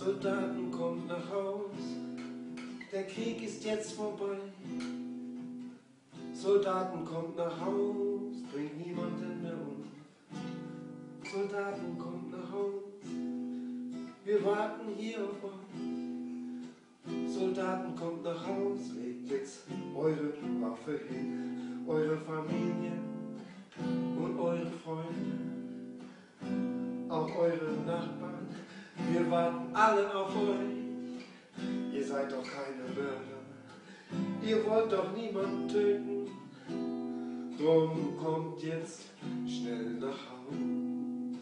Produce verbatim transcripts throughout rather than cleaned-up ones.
Soldaten, kommt nach Haus, der Krieg ist jetzt vorbei. Soldaten, kommt nach Haus, bringt niemanden mehr um. Soldaten, kommt nach Haus, wir warten hier auf euch. Soldaten, kommt nach Haus, legt jetzt eure Waffe hin, eure Familie und eure Freunde, auch eure Nachbarn. Wir warten alle auf euch. Ihr seid doch keine Mörder, ihr wollt doch niemanden töten. Drum kommt jetzt schnell nach Haus.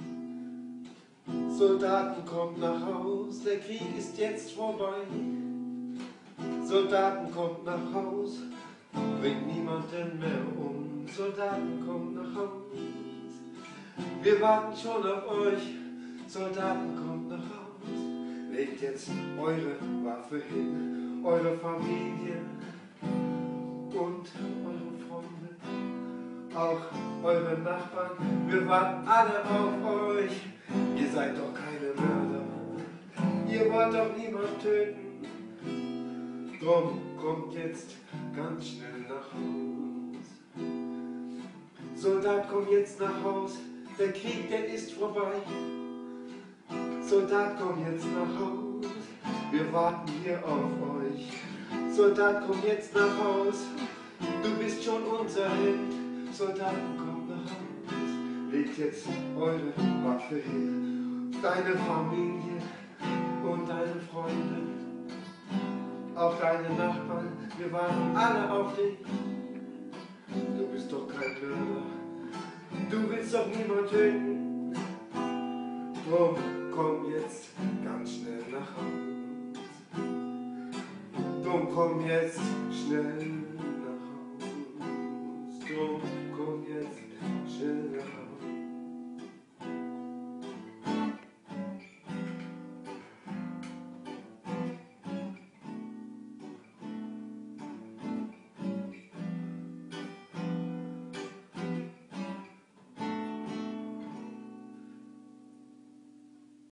Soldaten, kommt nach Haus, der Krieg ist jetzt vorbei. Soldaten, kommt nach Haus, bringt niemanden mehr um. Soldaten, kommt nach Haus, wir warten schon auf euch. Soldaten, kommt nach Haus, legt jetzt eure Waffe hin, eure Familie und eure Freunde, auch eure Nachbarn. Wir warten alle auf euch. Ihr seid doch keine Mörder, ihr wollt doch niemand töten. Drum kommt jetzt ganz schnell nach Haus. Soldat, komm jetzt nach Haus, der Krieg, der ist vorbei. Soldat, komm jetzt nach Haus, wir warten hier auf euch. Soldat, komm jetzt nach Haus, du bist schon unser Held. Soldaten, komm nach Haus, legt jetzt eure Waffe hin, deine Familie und deine Freunde, auch deine Nachbarn. Wir warten alle auf dich. Du bist doch kein Mörder, du willst doch niemand töten. Drum komm jetzt ganz schnell nach Haus. Drum komm jetzt schnell